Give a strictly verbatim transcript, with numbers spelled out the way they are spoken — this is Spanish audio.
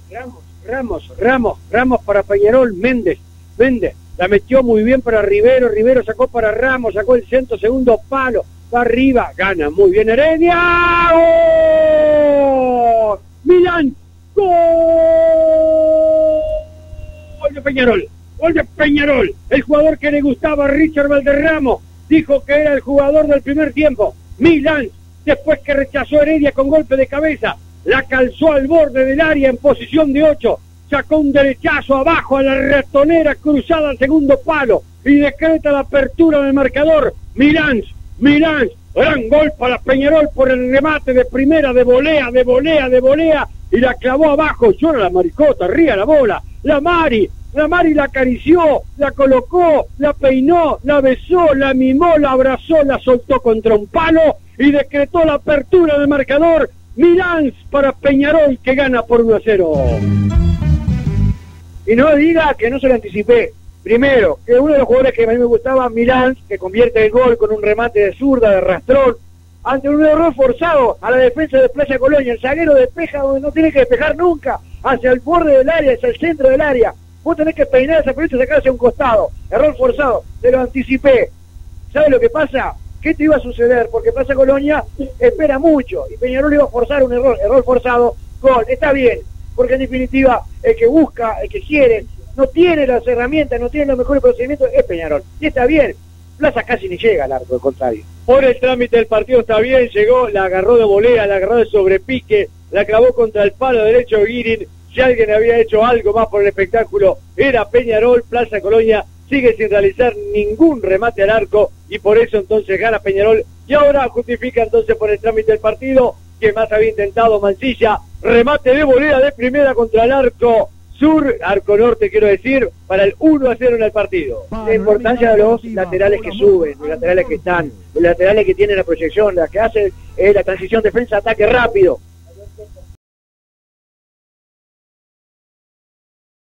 Ramos, Ramos, Ramos, Ramos para Peñarol, Méndez, Méndez, la metió muy bien para Rivero, Rivero sacó para Ramos, sacó el centro, segundo palo, va arriba, gana muy bien Heredia, ¡gol! Milán, ¡gol! Gol de Peñarol, gol de Peñarol, el jugador que le gustaba a Richard Valderramo, dijo que era el jugador del primer tiempo, Milán, después que rechazó Heredia con golpe de cabeza, la calzó al borde del área en posición de ocho, sacó un derechazo abajo a la ratonera cruzada al segundo palo y decreta la apertura del marcador. Milán, Milán, gran gol para Peñarol por el remate de primera, de volea, de volea, de volea, y la clavó abajo, llora la maricota, ría la bola, la Mari, la Mari la acarició, la colocó, la peinó, la besó, la mimó, la abrazó, la soltó contra un palo y decretó la apertura del marcador. Milán para Peñarol, que gana por uno a cero. Y no diga que no se lo anticipé. Primero, que uno de los jugadores que a mí me gustaba, Milán, que convierte el gol con un remate de zurda, de rastrón, ante un error forzado a la defensa de Plaza Colonia. El zaguero despeja donde no tiene que despejar nunca, hacia el borde del área, hacia el centro del área. Vos tenés que peinar esa pelota y sacar hacia un costado. Error forzado, te lo anticipé. ¿Sabes lo que pasa? ¿Qué te iba a suceder? Porque Plaza Colonia espera mucho y Peñarol iba a forzar un error, error forzado, gol, está bien, porque en definitiva el que busca, el que quiere, no tiene las herramientas, no tiene los mejores procedimientos, es Peñarol, y está bien. Plaza casi ni llega al arco, al contrario. Por el trámite del partido está bien, llegó, la agarró de volea, la agarró de sobrepique, la clavó contra el palo derecho de Guirin. Si alguien había hecho algo más por el espectáculo, era Peñarol. Plaza Colonia sigue sin realizar ningún remate al arco y por eso entonces gana Peñarol y ahora justifica entonces por el trámite del partido que más había intentado Mancilla, remate de volea de primera contra el arco sur, arco norte quiero decir, para el uno a cero en el partido. La importancia de los laterales que suben, los laterales que están, los laterales que tienen la proyección, la que hacen eh, la transición defensa-ataque rápido,